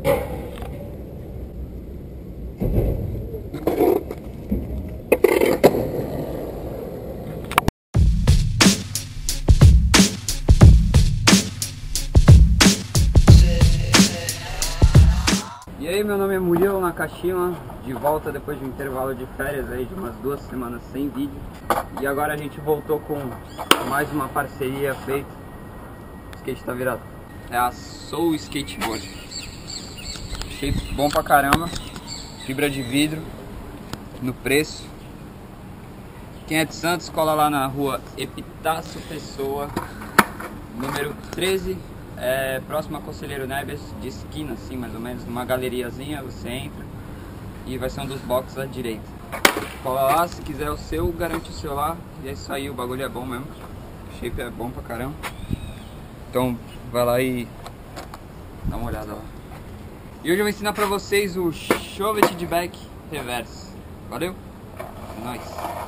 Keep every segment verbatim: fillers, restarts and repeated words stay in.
E aí, meu nome é Murilo Nakashima, de volta depois de um intervalo de férias aí de umas duas semanas sem vídeo. E agora a gente voltou com mais uma parceria feita. O skate tá virado. É a Soul Skateboard. Shape bom pra caramba, fibra de vidro, no preço. Quem é de Santos, cola lá na rua Epitácio Pessoa, número treze. É, próximo a Conselheiro Neves, de esquina assim, mais ou menos, numa galeriazinha, você entra e vai ser um dos boxes à direita. Cola lá, se quiser o seu, garante o seu lá, e é isso aí, o bagulho é bom mesmo, o shape é bom pra caramba. Então vai lá e dá uma olhada lá. E hoje eu vou ensinar pra vocês o Shove It de Back Reverse. Valeu? É nóis!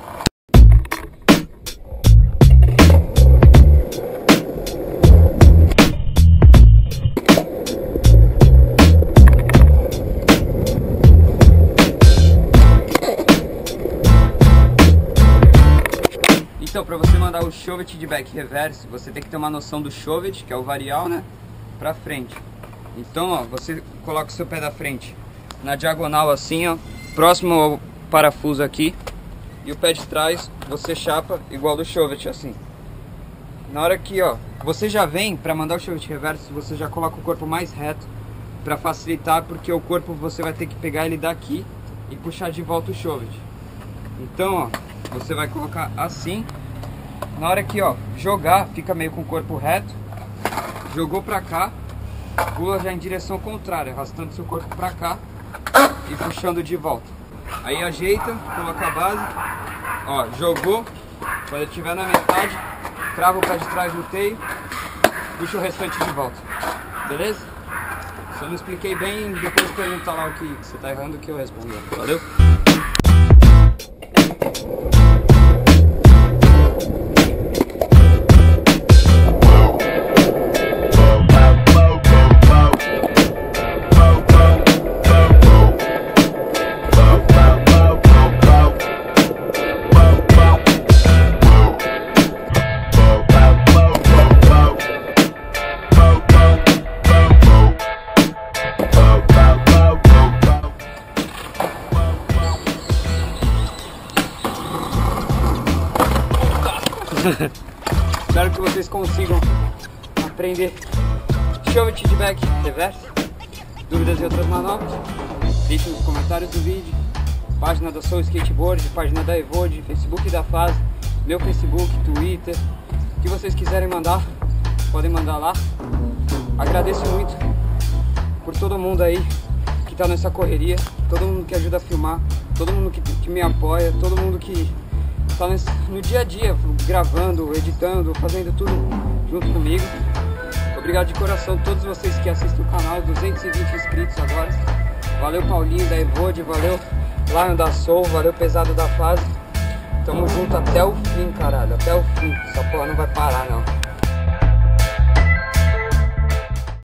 Então, para você mandar o Shove It de Back Reverse, você tem que ter uma noção do Shove It, que é o varial, né, pra frente. Então, ó, você coloca o seu pé da frente na diagonal assim, ó, próximo ao parafuso aqui, e o pé de trás você chapa igual do Shove It, assim. Na hora que, ó, você já vem, para mandar o Shove It Reverse, você já coloca o corpo mais reto, para facilitar, porque o corpo você vai ter que pegar ele daqui e puxar de volta o Shove It. Então, ó, você vai colocar assim. Na hora que, ó, jogar, fica meio com o corpo reto. Jogou pra cá, pula já em direção contrária, arrastando seu corpo pra cá e puxando de volta. Aí ajeita, coloca a base. Ó, jogou. Quando ele estiver na metade, trava o pé de trás no teio, puxa o restante de volta. Beleza? Se eu não expliquei bem, depois pergunta lá o que você tá errando que eu respondo. Valeu? Espero que vocês consigam aprender Shove It de Back Reverse. Dúvidas e outras manobras, deixe nos comentários do vídeo. Página da Soul Skateboard, página da Evode, Facebook da Fase, meu Facebook, Twitter. O que vocês quiserem mandar, podem mandar lá. Agradeço muito por todo mundo aí que tá nessa correria, todo mundo que ajuda a filmar, todo mundo que, que me apoia, todo mundo que tá no dia a dia, gravando, editando, fazendo tudo junto comigo. Obrigado de coração a todos vocês que assistem o canal, duzentos e vinte inscritos agora. Valeu Paulinho da Evode, valeu Lion da Soul, valeu Pesado da Fase. Tamo junto até o fim, caralho, até o fim. Essa porra não vai parar não.